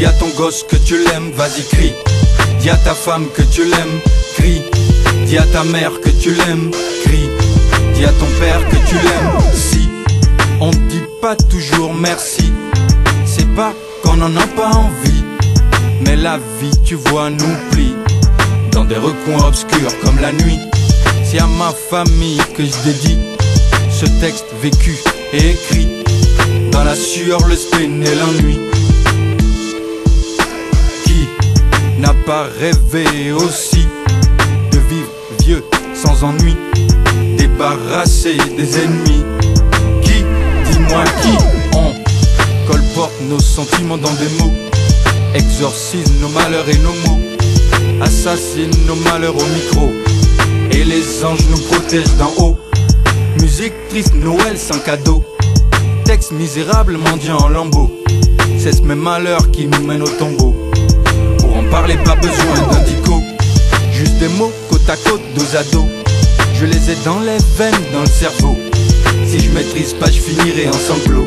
Dis à ton gosse que tu l'aimes, vas-y crie. Dis à ta femme que tu l'aimes, crie. Dis à ta mère que tu l'aimes, crie. Dis à ton père que tu l'aimes. Si on ne dit pas toujours merci, c'est pas qu'on n'en a pas envie, mais la vie, tu vois, nous plie dans des recoins obscurs comme la nuit. C'est à ma famille que je dédie ce texte vécu et écrit dans la sueur, le spleen et l'ennui. Qui n'a pas rêvé aussi de vivre vieux sans ennui, débarrassé des ennemis? Qui, dis-moi qui, on colporte nos sentiments dans des mots, exorcise nos malheurs et nos maux, assassine nos malheurs au micro, et les anges nous protègent d'en haut. Musique triste, Noël sans cadeau, texte misérable, mendiant en lambeaux. C'est mes malheurs qui nous mènent au tombeau. Pour en parler, pas besoin d'un dico, juste des mots côte à côte, dos à dos. Je les ai dans les veines, dans le cerveau. Si je maîtrise pas, je finirai en sanglots.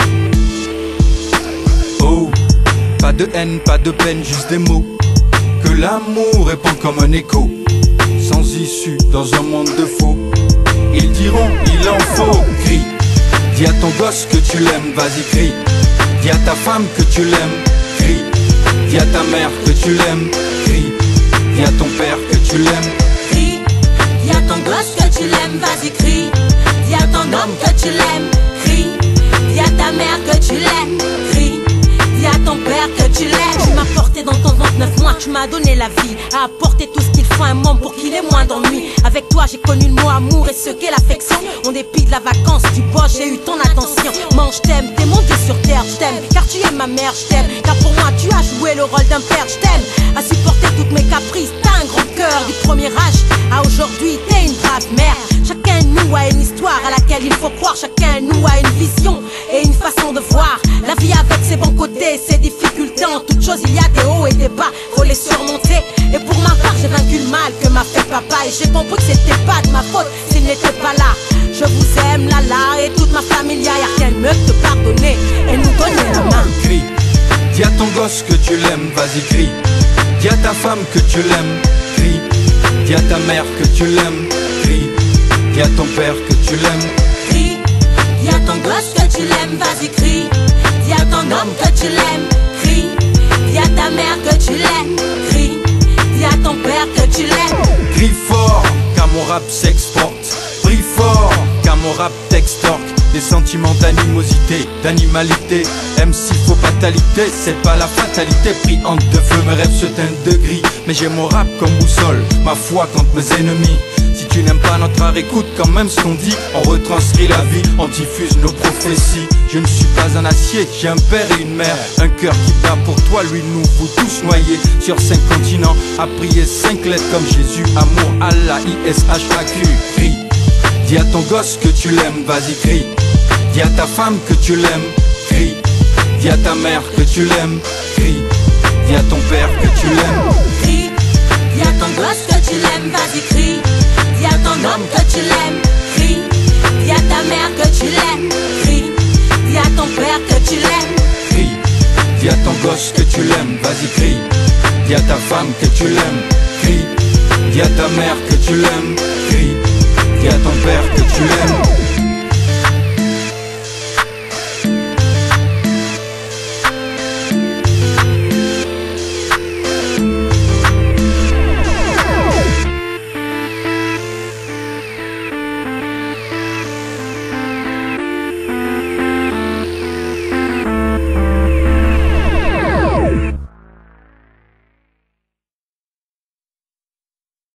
Oh, pas de haine, pas de peine, juste des mots. Que l'amour répond comme un écho, sans issue dans un monde de faux. Ils diront, il en faut, crie. Dis à ton gosse que tu l'aimes, vas-y crie. Dis à ta femme que tu l'aimes, crie. Dis à ta mère que tu l'aimes, crie. Dis à ton père que tu l'aimes, crie. Dis à ton gosse que tu l'aimes, vas-y crie. Dis à ton homme que tu l'aimes, crie. Dis à ta mère que tu l'aimes, crie. Dis à ton père que tu l'aimes. Tu m'as porté dans ton 29 mois, tu m'as donné la vie, à apporter tout ce qu'il faut à un monde pour qu'il ait moins d'ennui. Avec toi j'ai connu le mot amour et ce qu'est l'affection. En dépit de la vacance, du boss, j'ai eu ton attention. Mange, je t'aime, t'es mon Dieu sur terre, je t'aime. Car tu es ma mère, je t'aime. Car pour moi tu as joué le rôle d'un père, je t'aime. À supporter toutes mes caprices, t'as un grand cœur. Du premier âge à aujourd'hui, t'es une brave mère. Chacun de nous a une histoire à laquelle il faut croire. Chacun de nous a une vision et une façon de voir la vie avec ses bons côtés, ses difficultés. En toute chose il y a des hauts et des bas, faut les surmonter. Et pour ma part j'ai vaincu le mal que m'a fait papa, et j'ai compris que c'était pas de ma faute s'il n'était pas là. Je vous aime, Lala, et toute ma famille, y'a rien de mieux que de pardonner et nous donner la main. Crie. Dis à ton gosse que tu l'aimes, vas-y crie. Dis à ta femme que tu l'aimes, crie. Dis à ta mère que tu l'aimes, crie. Dis à ton père que tu l'aimes, crie. Dis à ton gosse que tu l'aimes, vas-y crie. Dis à ton homme que tu l'aimes, crie. Dis à ta mère que tu l'aimes, crie. Dis à ton père que tu l'aimes. Crie fort, car mon rap s'exporte. Prie fort, car mon rap t'extorque. Des sentiments d'animosité, d'animalité. MC faux fatalité, c'est pas la fatalité. Pris entre deux feux, mes rêves se teintent de gris. Mais j'ai mon rap comme boussole, ma foi contre mes ennemis. Si tu n'aimes pas notre art, écoute quand même ce qu'on dit. On retranscrit la vie, on diffuse nos prophéties. Je ne suis pas un acier, j'ai un père et une mère. Un cœur qui bat pour toi, lui nous vous tous noyés. Sur 5 continents, à prier 5 lettres comme Jésus. Amour, Allah, ISHAQ, crie. Dis à ton gosse que tu l'aimes, vas-y crie. Dis à ta femme que tu l'aimes, crie. Dis à ta mère que tu l'aimes, crie. Dis à ton père que tu l'aimes, crie. Dis à ton gosse que tu l'aimes, vas-y crie. Dis à ton homme que tu l'aimes, crie. Dis à ta mère que tu l'aimes, crie. Dis à ton père que tu l'aimes, crie. Dis à ton gosse que tu l'aimes, vas-y crie. Dis à ta femme que tu l'aimes, crie. Dis à ta mère que tu l'aimes, crie. Dis à ton père